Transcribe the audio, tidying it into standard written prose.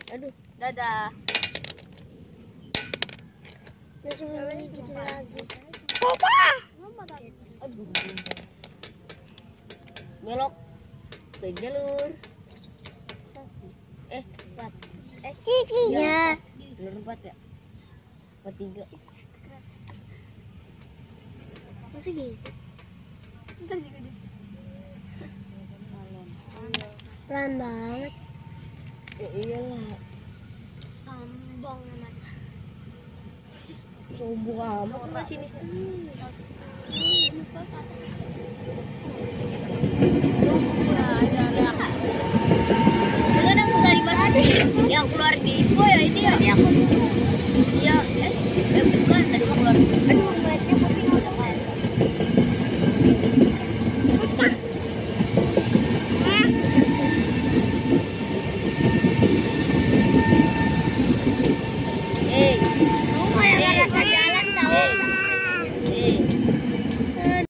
Aduh, Dadah. Langsung gitu lagi. aduh. Belok ke jalur. Empat. Ya. Jalur 4 ya? 43. Masa gitu? Ntar juga di. Pelan banget. Ya iyalah. Sombong amat. Sombong amat lu sini. Ya, ada reaksi. Sekarang dari masuk yang keluar